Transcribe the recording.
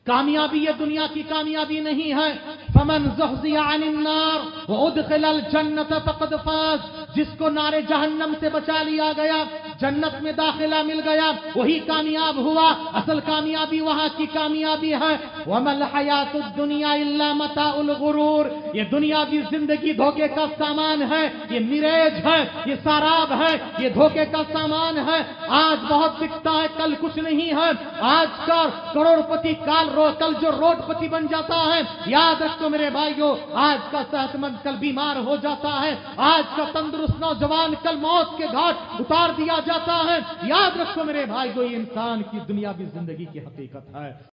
कामयाबी ये दुनिया की कामयाबी नहीं है। फमन ज़ुहज़िया अनिन नार व उदखिलल जन्नत फ़क़द फ़ाज़, जिसको नारे जहन्नम से बचा लिया गया, जन्नत में दाखिला मिल गया, वही कामयाब हुआ। असल कामयाबी वहां की कामयाबी है। वमल हयातुद दुनिया इल्ला मताउल गुरूर, ये दुनियावी जिंदगी धोखे का सामान है, ये मिरेज है, ये शराब है, ये धोखे का सामान है। आज बहुत दिखता है, कल कुछ नहीं है। आज का करोड़पति कल जो रोडपति बन जाता है, याद रखो मेरे भाइयों, आज का सेहतमंद कल बीमार हो जाता है, आज का तंदुरुस्त नौजवान कल मौत के घाट उतार दिया जाता है। याद रखो मेरे भाइयों, ये इंसान की दुनियावी जिंदगी की हकीकत है।